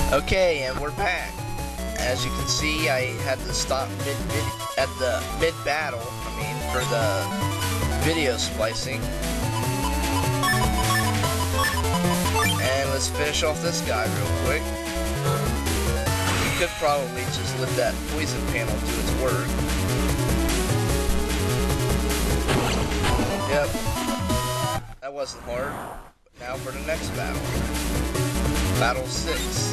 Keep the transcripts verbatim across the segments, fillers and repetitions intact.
Okay, and we're back. As you can see, I had to stop mid, mid at the mid battle. I mean, for the video splicing. And let's finish off this guy real quick. You could probably just let that poison panel do its work. Yep, that wasn't hard. But now for the next battle. Battle six.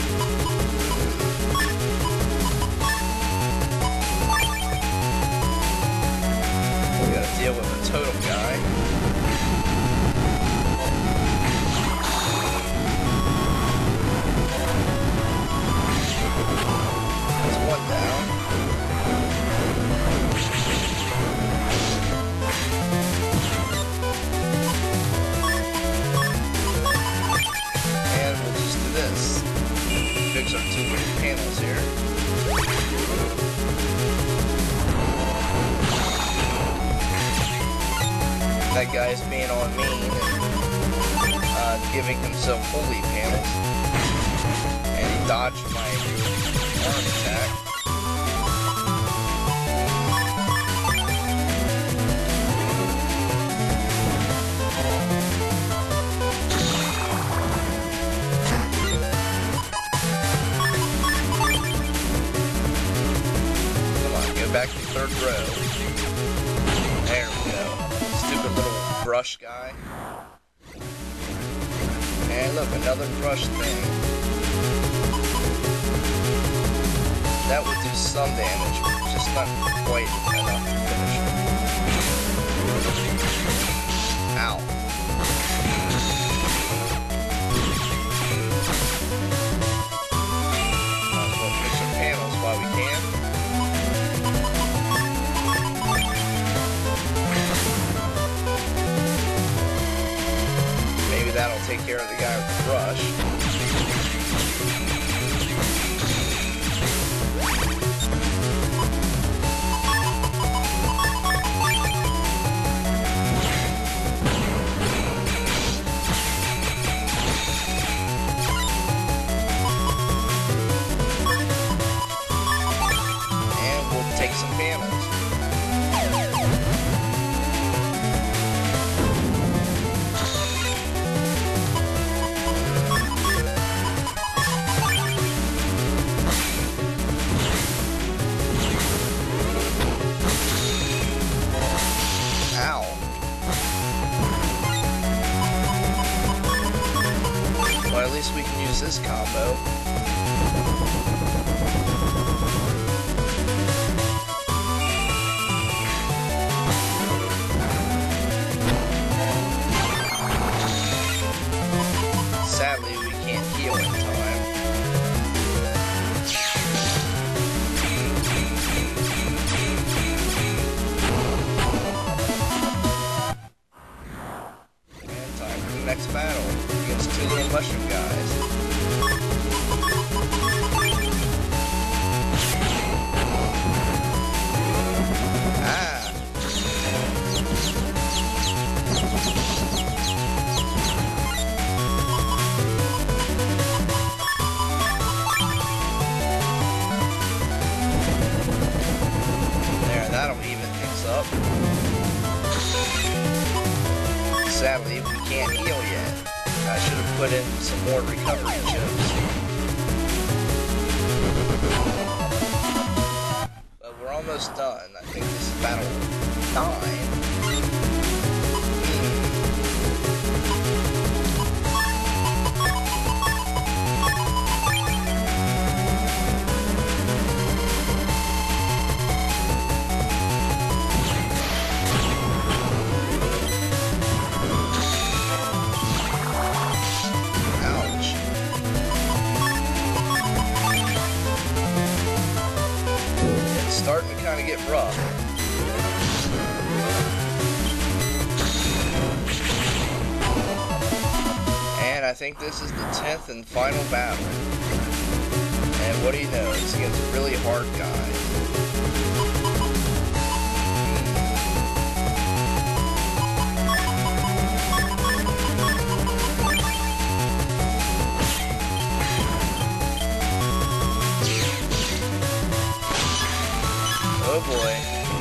We gotta deal with a totem guy. That's one down. And we'll just do this. Fix our two little panels here. That guy's being all mean and uh, giving himself holy panels. And he dodged my arm attack. Come on, go back to the third row. There we go. Stupid little brush guy. And look, another brush thing. That would do some damage, but just not quite enough to finish him. Ow. Might as well fix some panels while we can. That'll take care of the guy with the brush. And we'll take some panels. Well, at least we can use this combo. Sadly, we can't heal in time. And time for the next battle. Against two little mushroom guys. Ah! There, that'll even things up. Sadly, we can't heal yet. I should have put in some more recovery chips. But we're almost done. I think this is battle nine. Starting to kind of get rough. And I think this is the tenth and final battle. And what do you know? It's against a really hard guy. boy.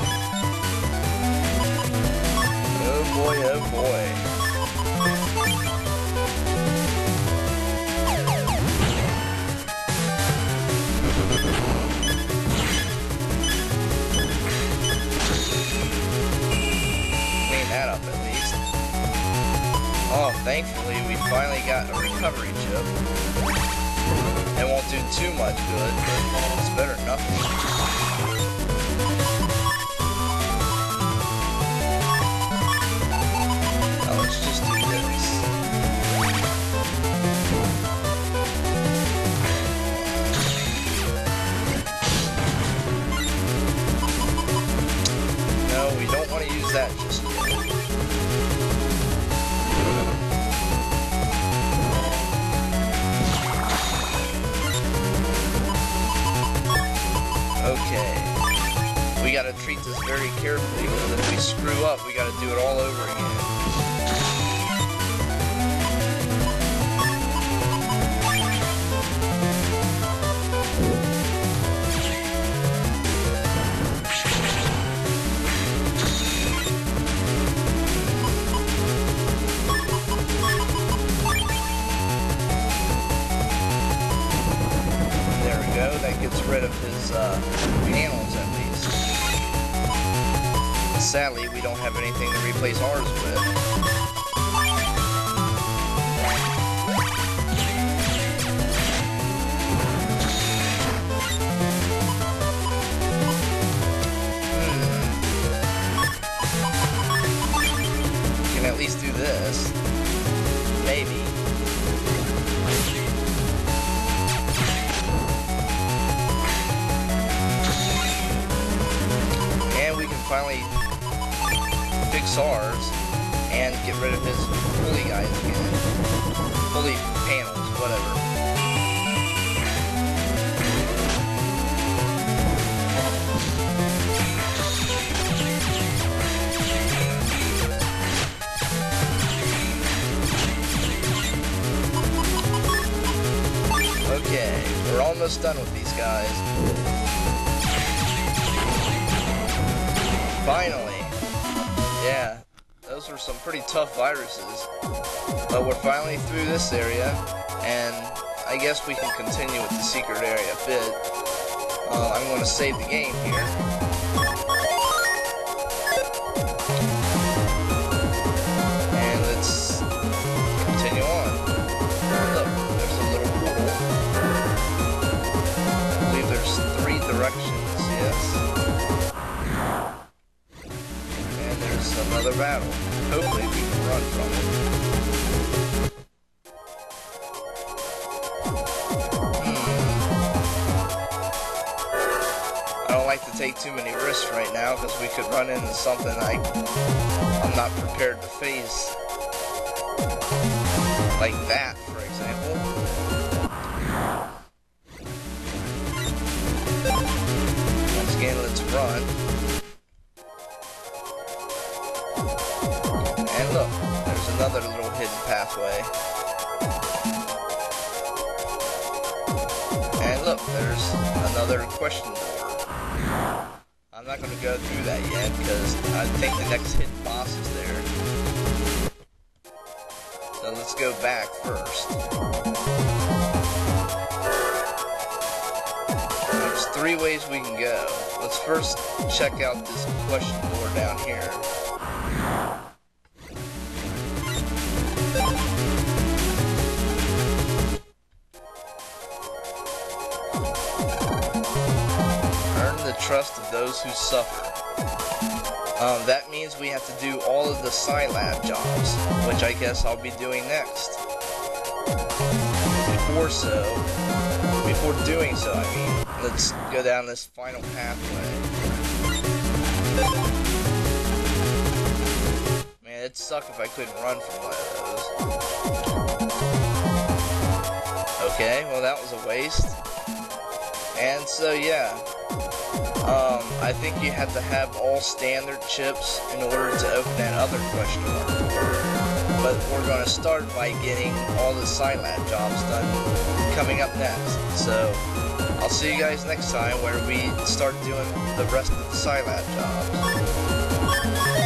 Oh boy, oh boy. Clean that up at least. Oh, thankfully we finally got a recovery chip. It won't do too much good, but it's better than nothing. Now let's just do this. No, we don't want to use that just yet. Okay, we gotta treat this very carefully, because if we screw up, we gotta do it all over again. There we go, that gets rid of his uh, panels at least. Sadly, we don't have anything to replace ours with. Hmm. Can at least do this. Maybe. Finally fix ours and get rid of his pulley guys again. Pulley panels, whatever. Okay, we're almost done with these guys. Finally. Yeah, those were some pretty tough viruses. But we're finally through this area, and I guess we can continue with the secret area a bit. Uh, I'm going to save the game here. And let's continue on. Look, there's a little portal. I believe there's three directions, yes. Another battle. Hopefully we can run from it. Hmm. I don't like to take too many risks right now, because we could run into something I, I'm not prepared to face. Like that, for example. Once again, let's run. And look, there's another little hidden pathway. And look, there's another question board. I'm not going to go through that yet, because I think the next hidden boss is there. So let's go back first. There's three ways we can go. Let's first check out this question board down here. Trust of those who suffer. Um, that means we have to do all of the Scilab jobs, which I guess I'll be doing next. Before so, before doing so, I mean, let's go down this final pathway. Man, it'd suck if I couldn't run from one of those. Okay, well that was a waste. And so yeah. Um, I think you have to have all standard chips in order to open that other question mark door. But we're going to start by getting all the Scilab jobs done coming up next. So, I'll see you guys next time where we start doing the rest of the Scilab jobs.